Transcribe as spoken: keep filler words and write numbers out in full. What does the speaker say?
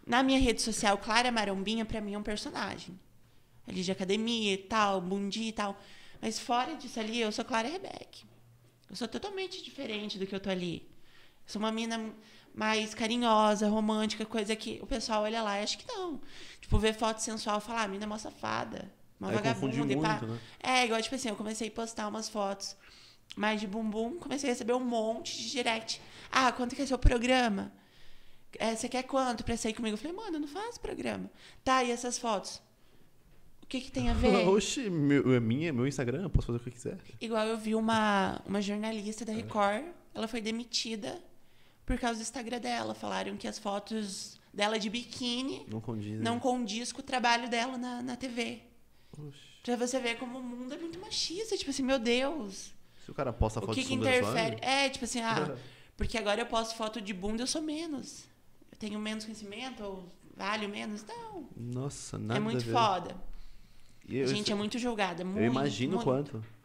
Na minha rede social, Clara Marombinha, pra mim, é um personagem. Ali de academia e tal, bundi e tal. Mas fora disso ali, eu sou Clara Rebeck. Eu sou totalmente diferente do que eu tô ali. Eu sou uma mina mais carinhosa, romântica, coisa que o pessoal olha lá e acha que não. Tipo, ver foto sensual e falar, ah, mina é mó safada, uma Aí vagabunda. confunde E pá. muito, né? É, igual, tipo assim, eu comecei a postar umas fotos mais de bumbum, comecei a receber um monte de direct. Ah, quanto que é seu programa? É, você quer quanto pra sair comigo? Eu falei, mano, eu não faço programa. Tá, e essas fotos? O que que tem a ver? Oxi, meu, é minha, meu Instagram, eu posso fazer o que eu quiser. Igual eu vi uma, uma jornalista da Record, ela foi demitida por causa do Instagram dela. Falaram que as fotos dela de biquíni Não condiz. não condiz com o trabalho dela na, na T V. Oxi. Pra você ver como o mundo é muito machista. Tipo assim, meu Deus. Se o cara posta O foto que, de que sunga interfere? suave, É, tipo assim, ah, porque agora eu posto foto de bunda, eu sou menos. Eu tenho menos conhecimento, ou valho menos. Não. nossa, nada É muito a ver. foda. E eu, A gente é muito julgada. Muito, eu imagino muito. quanto.